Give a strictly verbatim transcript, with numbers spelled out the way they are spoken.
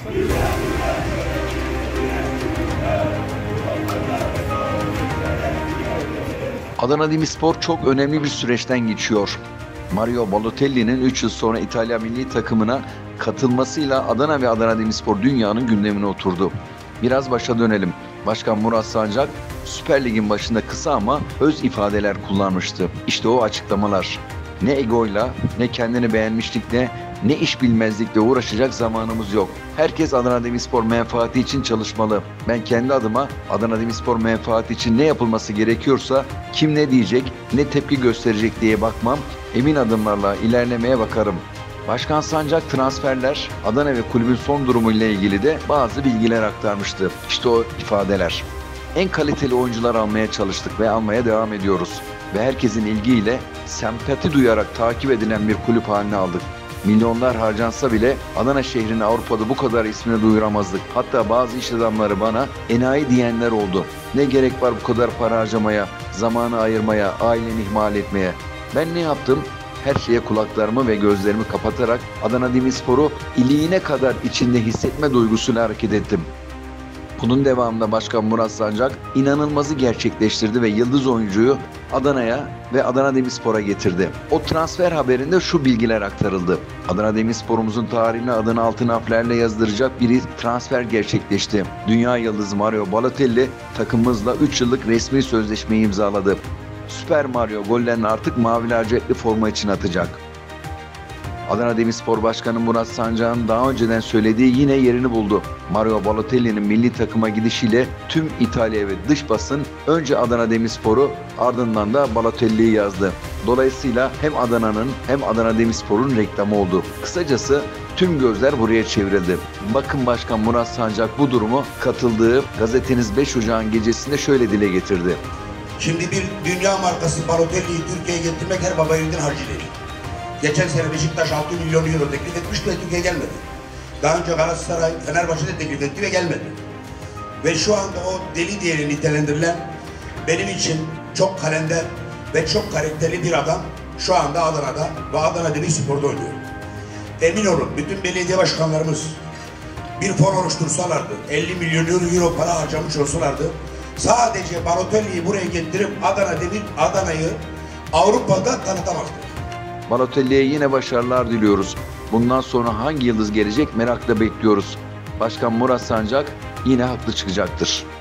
Adana Demirspor çok önemli bir süreçten geçiyor. Mario Balotelli'nin üç yıl sonra İtalya milli takımına katılmasıyla Adana ve Adana Demirspor dünyanın gündemine oturdu. Biraz başa dönelim. Başkan Murat Sancak Süper Lig'in başında kısa ama öz ifadeler kullanmıştı. İşte o açıklamalar. Ne egoyla, ne kendini beğenmişlikle, ne iş bilmezlikle uğraşacak zamanımız yok. Herkes Adana Demirspor menfaati için çalışmalı. Ben kendi adıma Adana Demirspor menfaati için ne yapılması gerekiyorsa kim ne diyecek, ne tepki gösterecek diye bakmam, emin adımlarla ilerlemeye bakarım. Başkan Sancak transferler, Adana ve kulübün son durumu ile ilgili de bazı bilgiler aktarmıştı. İşte o ifadeler. En kaliteli oyuncular almaya çalıştık ve almaya devam ediyoruz. Ve herkesin ilgiyle, sempati duyarak takip edilen bir kulüp haline aldık. Milyonlar harcansa bile Adana şehrini Avrupa'da bu kadar ismini duyuramazdık. Hatta bazı iş adamları bana enayi diyenler oldu. Ne gerek var bu kadar para harcamaya, zamanı ayırmaya, aileni ihmal etmeye. Ben ne yaptım? Her şeye kulaklarımı ve gözlerimi kapatarak Adana Demirspor'u iliğine kadar içinde hissetme duygusuyla hareket ettim. Bunun devamında Başkan Murat Sancak inanılmazı gerçekleştirdi ve yıldız oyuncuyu Adana'ya ve Adana Demirspor'a getirdi. O transfer haberinde şu bilgiler aktarıldı. Adana Demirspor'umuzun tarihine adını altın harflerle yazdıracak bir transfer gerçekleşti. Dünya yıldızı Mario Balotelli takımımızla üç yıllık resmi sözleşmeyi imzaladı. Süper Mario gollerini artık mavi lacivertli forma için atacak. Adana Demirspor Başkanı Murat Sancak'ın daha önceden söylediği yine yerini buldu. Mario Balotelli'nin milli takıma gidişiyle tüm İtalya ve dış basın önce Adana Demirspor'u ardından da Balotelli'yi yazdı. Dolayısıyla hem Adana'nın hem Adana Demirspor'un reklamı oldu. Kısacası tüm gözler buraya çevrildi. Bakın Başkan Murat Sancak bu durumu katıldığı gazeteniz beş Ocağın gecesinde şöyle dile getirdi. Şimdi bir dünya markası Balotelli'yi Türkiye'ye getirmek her baba yiğidin harcı değil. Geçen sene Beşiktaş altı milyon euro teklif etmişti ve Türkiye'ye gelmedi. Daha önce Galatasaray, Fenerbahçe de teklif etti ve gelmedi. Ve şu anda o deli diye nitelendirilen benim için çok kalender ve çok karakterli bir adam şu anda Adana'da ve Adana Demirspor'da oynuyor. Emin olun bütün belediye başkanlarımız bir fon oluştursalardı, elli milyon euro para harcamış olsalardı, sadece Balotelli'yi buraya getirip Adana Demir, Adana'yı Avrupa'da tanıtamazdı. Balotelli'ye yine başarılar diliyoruz. Bundan sonra hangi yıldız gelecek merakla bekliyoruz. Başkan Murat Sancak yine haklı çıkacaktır.